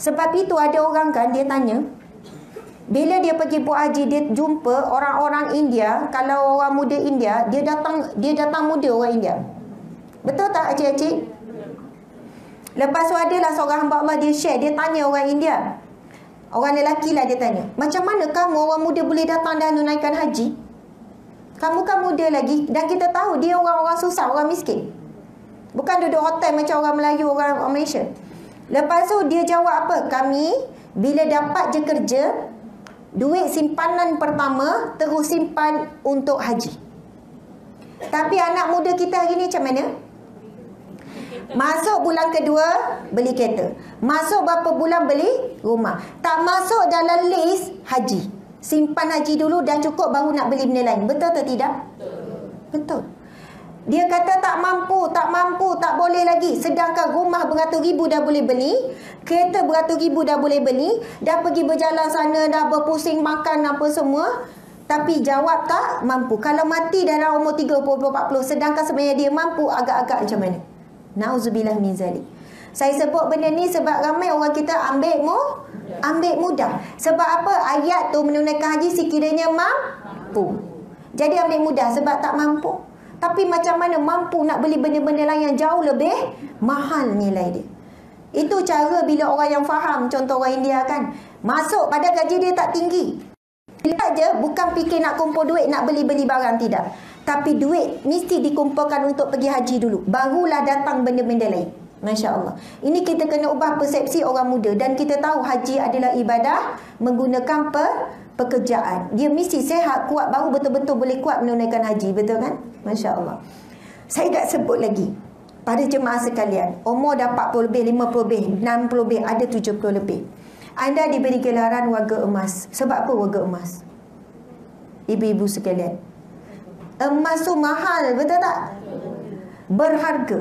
Sebab itu ada orang kan dia tanya, bila dia pergi buat haji, dia jumpa orang-orang India. Kalau orang muda India, dia datang muda orang India. Betul tak acik-acik? Lepas tu adalah seorang hamba Allah, dia share, dia tanya orang India, orang lelaki lah, dia tanya, macam mana kamu orang muda boleh datang dan menunaikan haji? Kamu kan muda lagi, dan kita tahu dia orang-orang susah, orang miskin, bukan duduk hotel macam orang Melayu, orang Malaysia. Lepas tu dia jawab apa? Kami bila dapat je kerja, duit simpanan pertama terus simpan untuk haji. Tapi anak muda kita hari ni macam mana? Masuk bulan kedua beli kereta, masuk berapa bulan beli rumah, tak masuk dalam list haji. Simpan haji dulu dan cukup baru nak beli benda lain. Betul atau tidak? Betul. Dia kata tak mampu, tak boleh lagi. Sedangkan rumah beratus-ribu dah boleh beli, kereta beratus-ribu dah boleh beli, dah pergi berjalan sana, dah berpusing makan apa semua. Tapi jawab tak mampu. Kalau mati dalam umur 30, 40, sedangkan sebenarnya dia mampu, agak-agak macam mana? Na'udzubillah min zalik. Saya sebut benda ni sebab ramai orang kita ambil mudah. Sebab apa? Ayat tu menunaikan haji sekiranya mampu. Jadi ambil mudah sebab tak mampu. Tapi macam mana mampu nak beli benda-benda lain yang jauh lebih mahal nilai dia. Itu cara bila orang yang faham, contoh orang India kan, masuk pada gaji dia tak tinggi. Lihat je, bukan fikir nak kumpul duit nak beli-beli barang, tidak. Tapi duit mesti dikumpulkan untuk pergi haji dulu, barulah datang benda-benda lain. Masya Allah. Ini kita kena ubah persepsi orang muda. Dan kita tahu haji adalah ibadah menggunakan pekerjaan. Dia mesti sehat, kuat, baru betul-betul boleh kuat menunaikan haji. Betul kan? Masya Allah. Saya tak sebut lagi pada jemaah sekalian, umur dah 40 lebih, 50 lebih, 60 lebih, ada 70 lebih, anda diberi gelaran warga emas. Sebab apa warga emas? Ibu-ibu sekalian, emas tu mahal, betul tak? Berharga.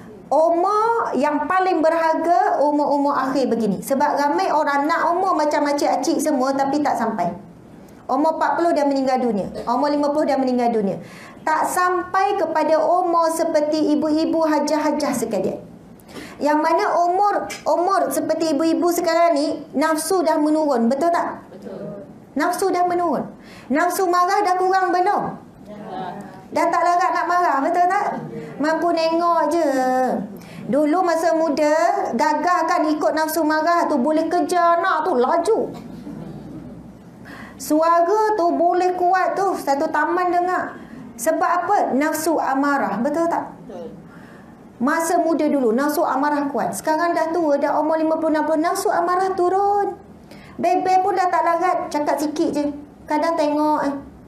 Umur yang paling berharga umur-umur akhir begini. Sebab ramai orang nak umur macam makcik-acik semua tapi tak sampai. Umur 40 dah meninggal dunia, umur 50 dah meninggal dunia. Tak sampai kepada umur seperti ibu-ibu hajah-hajah sekalian. Yang mana umur seperti ibu-ibu sekarang ni, nafsu dah menurun, betul tak? Betul. Nafsu dah menurun. Nafsu marah dah kurang belum? Dah tak larat nak marah, betul tak? Mampu nengok je. Dulu masa muda, gagah kan ikut nafsu marah tu, boleh kejar anak tu laju. Suara tu boleh kuat tu, satu taman dengar. Sebab apa? Nafsu amarah, betul tak? Betul. Masa muda dulu, nafsu amarah kuat. Sekarang dah tua, dah umur 50-60, nafsu amarah turun. Bebe pun dah tak larat, cakap sikit je. Kadang tengok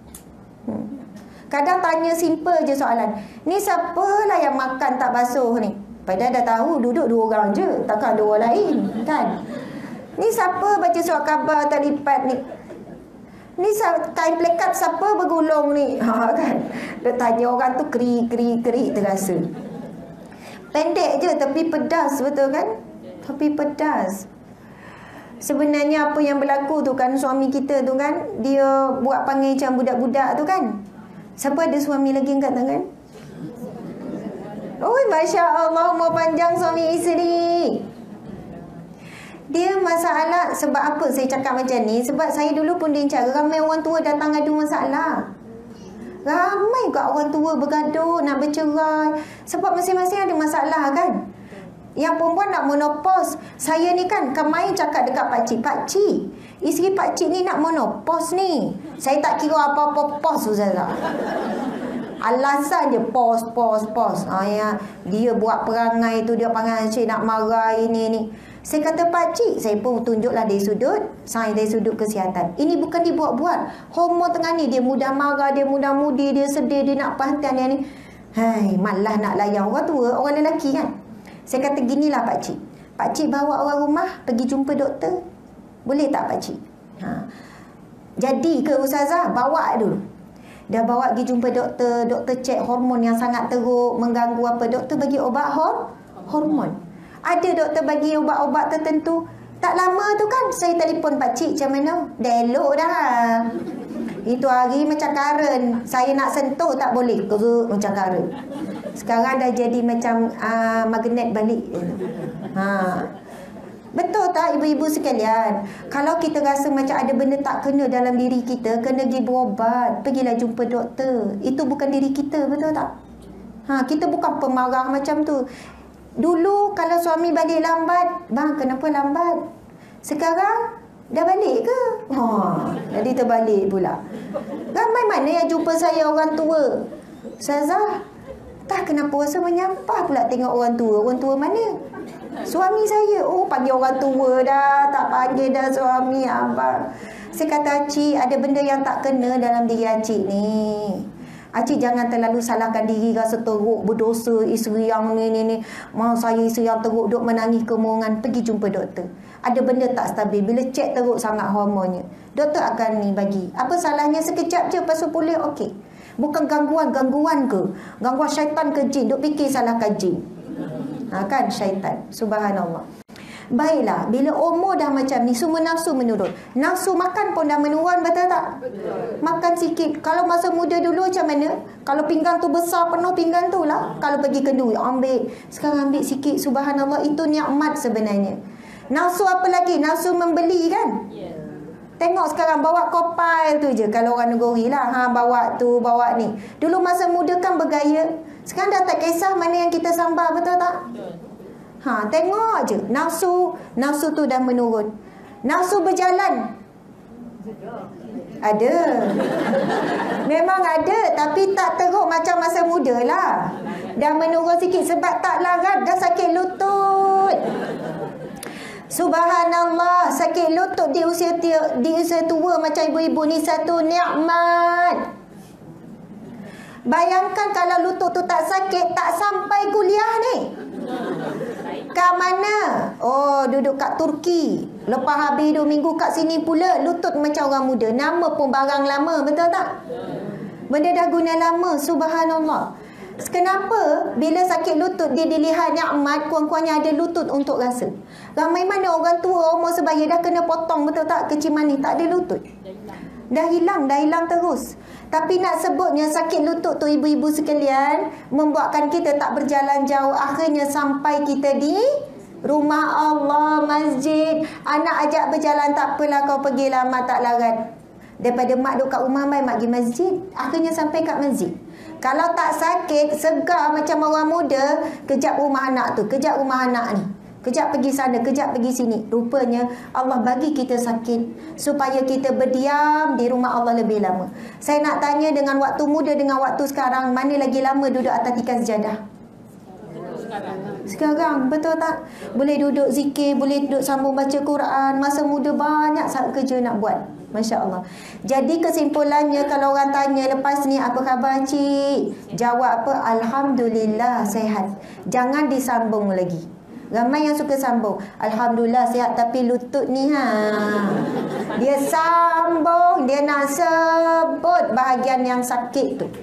kadang tanya simple je soalan. Ni siapalah yang makan tak basuh ni? Padahal dah tahu duduk dua orang je, takkan ada orang lain kan? Ni siapa baca surat khabar tak lipat ni? Ni kain plekat siapa bergulung ni? Ha kan? Dia tanya orang tu keri terasa. Pendek je tapi pedas, betul kan? Tapi pedas. Sebenarnya apa yang berlaku tu kan, suami kita tu kan, dia buat panggil macam budak-budak tu kan. Siapa ada suami lagi angkat tangan? Oh, Masya Allah, umur panjang suami isteri. Dia masalah. Sebab apa saya cakap macam ni? Sebab saya dulu pun diincar. Ramai orang tua datang ada masalah. Ramai kat orang tua bergaduh, nak bercerai. Sebab masing-masing ada masalah kan. Yang perempuan nak menopause. Saya ni kan kemarin cakap dekat pakcik, pakcik, isteri pakcik ni nak menopause ni. Saya tak kira apa-apa pause Ustazah. Alasan dia pause. Ya, dia buat perangai tu, dia panggil cik nak marah ini. Saya kata pakcik, saya pun tunjuklah dari sudut sains, dari sudut kesihatan. Ini bukan dibuat-buat. Hormon tengah ni, dia mudah marah, dia mudah mudi, dia sedih, dia nak perhatian yang ni. Hai, malah nak layan orang tua, orang lelaki kan. Saya kata ginilah pakcik. Pakcik bawa orang rumah pergi jumpa doktor. Boleh tak pakcik? Jadi ke Ustazah, bawa dulu. Dah bawa pergi jumpa doktor. Doktor cek hormon yang sangat teruk, mengganggu apa. Doktor bagi obat hormon. Ada doktor bagi ubat-ubat tertentu. Tak lama tu kan saya telefon pakcik macam mana? Dah elok dah. Itu hari macam karen. Saya nak sentuh tak boleh. Keruk macam karen. Sekarang dah jadi macam magnet balik. Betul tak ibu-ibu sekalian? Kalau kita rasa macam ada benda tak kena dalam diri kita, kena pergi berubat, pergilah jumpa doktor. Itu bukan diri kita, betul tak? Kita bukan pemarah macam tu. Dulu kalau suami balik lambat, bang kenapa lambat? Sekarang dah balik ke? Jadi terbalik pula. Ramai mana yang jumpa saya orang tua? Ustazah, tak kenapa rasa menyampah pula tengok orang tua. Orang tua mana? Suami saya. Oh, panggil orang tua dah, tak panggil dah suami, abang. Saya kata, Acik, ada benda yang tak kena dalam diri Acik ni. Acik jangan terlalu salahkan diri, rasa teruk, berdosa, isteri yang ni. Mau saya isteri yang teruk, duk menangis kemorongan. Pergi jumpa doktor. Ada benda tak stabil. Bila cek teruk sangat hormonnya, doktor akan ni bagi. Apa salahnya sekejap je, lepas tu pulih, okey. Bukan gangguan ke? Gangguan syaitan ke jin? Duk fikir salahkan jin. Kan syaitan. Subhanallah. Baiklah, bila umur dah macam ni, semua nafsu menurun. Nafsu makan pun dah menurun, betul tak? Betul. Makan sikit. Kalau masa muda dulu macam mana? Kalau pinggan tu besar, penuh pinggan tu lah. Kalau pergi kenduri, ambil. Sekarang ambil sikit. Subhanallah, itu nikmat sebenarnya. Nafsu apa lagi? Nafsu membeli kan? Yeah. Tengok sekarang, bawa kopal tu je. Kalau orang negeri lah, bawa tu, bawa ni. Dulu masa muda kan bergaya. Sekarang dah tak kisah mana yang kita sambar, betul tak? Betul. Tengok je. Nafsu tu dah menurun. Nafsu berjalan. Ada. Memang ada. Tapi tak teruk macam masa muda lah. Dah menurun sikit. Sebab tak larat. Dah sakit lutut. Subhanallah. Sakit lutut di usia tua macam ibu-ibu ni satu nikmat. Bayangkan kalau lutut tu tak sakit, tak sampai kuliah ni. Kat mana? Oh, duduk kat Turki. Lepas habis 2 minggu kat sini pula, lutut macam orang muda. Nama pun barang lama, betul tak? Benda dah guna lama, subhanallah. Kenapa? Bila sakit lutut, dia dilihat nikmat, kurang-kurangnya ada lutut untuk rasa. Ramai mana orang tua, umur sebaya dah kena potong, betul tak? Kecil manis, tak ada lutut. Dah hilang terus. Tapi nak sebutnya sakit lutut tu ibu-ibu sekalian membuatkan kita tak berjalan jauh. Akhirnya sampai kita di rumah Allah, masjid. Anak ajak berjalan, tak apalah kau pergilah, mak tak larat. Daripada mak duduk kat rumah, mak pergi masjid. Akhirnya sampai kat masjid. Kalau tak sakit, segar macam orang muda, kejap rumah anak tu, kejap rumah anak ni. Kejap pergi sana, kejap pergi sini. Rupanya Allah bagi kita sakit supaya kita berdiam di rumah Allah lebih lama. Saya nak tanya, dengan waktu muda dengan waktu sekarang, mana lagi lama duduk atas tikar sejadah? Sekarang, betul tak? Boleh duduk zikir, boleh duduk sambung baca Quran. Masa muda banyak sangat kerja nak buat. Masya Allah. Jadi kesimpulannya, kalau orang tanya lepas ni, apa khabar cik? Jawab apa? Alhamdulillah sehat. Jangan disambung lagi. Ramai yang suka sambung. Alhamdulillah sihat, tapi lutut ni dia sambung, dia nak sebut bahagian yang sakit tu.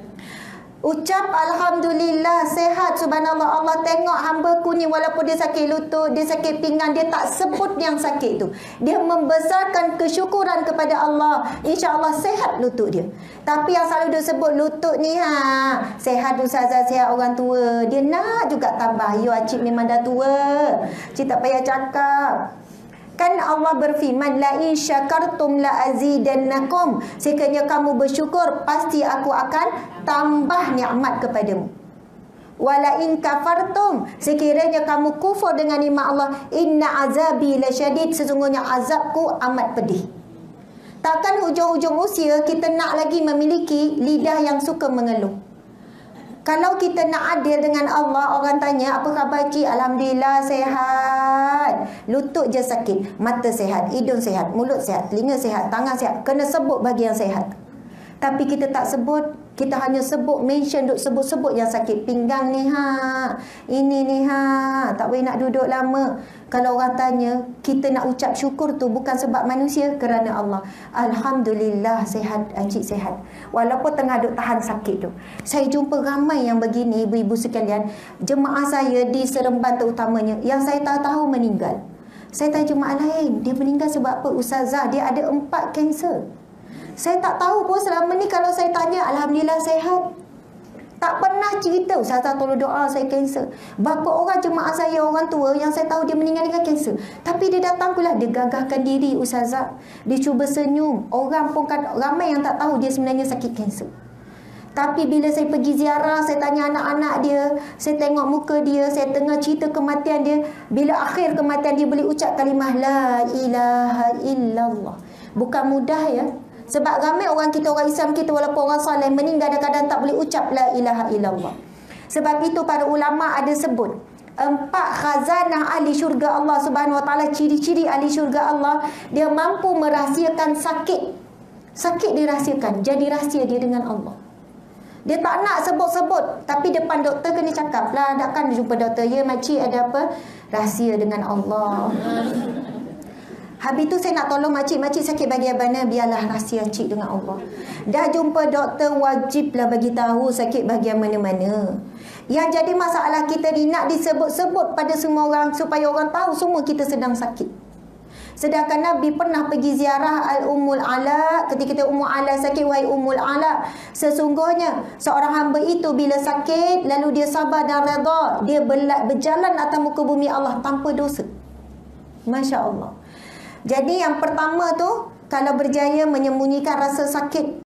Ucap Alhamdulillah sehat, subhanallah. Allah tengok hamba-Ku ni, walaupun dia sakit lutut, dia sakit pinggang, dia tak sebut yang sakit tu. Dia membesarkan kesyukuran kepada Allah. InsyaAllah sehat lutut dia. Tapi yang selalu dia sebut lutut ni, sehat ustazah, sehat orang tua. Dia nak juga tambah. Yo, cik memang dah tua, cik tak payah cakap. Kan Allah berfirman, la in syakartum la azidannakum. Sekiranya kamu bersyukur, pasti aku akan tambah nikmat kepadamu. Wala in kafartum, sekiranya kamu kufur dengan nikmat Allah, inna azabi lasyadid, sesungguhnya azabku amat pedih. Takkan hujung-hujung usia kita nak lagi memiliki lidah yang suka mengeluh. Kalau kita nak adil dengan Allah, orang tanya, apa khabar cik? Alhamdulillah sehat. Lutut je sakit, mata sehat, hidung sehat, mulut sehat, telinga sehat, tangan sehat. Kena sebut bahagian sehat. Tapi kita tak sebut, kita hanya sebut, mention, sebut-sebut yang sakit. Pinggang ni ini ni tak boleh nak duduk lama. Kalau orang tanya, kita nak ucap syukur tu bukan sebab manusia, kerana Allah. Alhamdulillah sehat, cik sehat. Walaupun tengah duk tahan sakit tu. Saya jumpa ramai yang begini, ibu-ibu sekalian. Jemaah saya di Seremban terutamanya, yang saya tahu meninggal. Saya tanya jemaah lain, dia meninggal sebab apa? Ustazah, dia ada 4 kanser. Saya tak tahu pun selama ni, kalau saya tanya, Alhamdulillah sehat. Tak pernah cerita, Ustazah tolong doa saya kanser. Berapa orang jemaah saya, orang tua yang saya tahu dia meninggal dengan kanser. Tapi dia datang pula, dia gagahkan diri Ustazah. Dia cuba senyum. Orang pun ramai yang tak tahu dia sebenarnya sakit kanser. Tapi bila saya pergi ziarah, saya tanya anak-anak dia, saya tengok muka dia, saya tengah cerita kematian dia. Bila akhir kematian dia boleh ucap kalimah La ilaha illallah. Bukan mudah ya. Sebab ramai orang kita, orang Islam kita walaupun orang soleh meninggal kadang-kadang tak boleh ucap La ilaha illallah. Sebab itu para ulama ada sebut 4 khazanah ahli syurga Allah Subhanahu Wa Taala, ciri-ciri ahli syurga Allah, dia mampu merahsiakan sakit. Sakit dirahsiakan, jadi rahsia dia dengan Allah. Dia tak nak sebut-sebut, tapi depan doktor kena cakap lah. Takkan jumpa doktor, ya makcik ada apa? Rahsia dengan Allah. Habis tu saya nak tolong makcik sakit bahagian mana, biarlah rahsia cik dengan Allah. Dah jumpa doktor, wajiblah bagi tahu sakit bahagian mana-mana. Yang jadi masalah kita ni nak disebut-sebut pada semua orang supaya orang tahu semua kita sedang sakit. Sedangkan Nabi pernah pergi ziarah Al-Ummul Ala. Ketika Ummul Ala sakit, wahai Ummul Ala, sesungguhnya seorang hamba itu bila sakit lalu dia sabar dan redha, dia berjalan atas muka bumi Allah tanpa dosa. Masya Allah. Jadi yang pertama tu, kalau berjaya menyembunyikan rasa sakit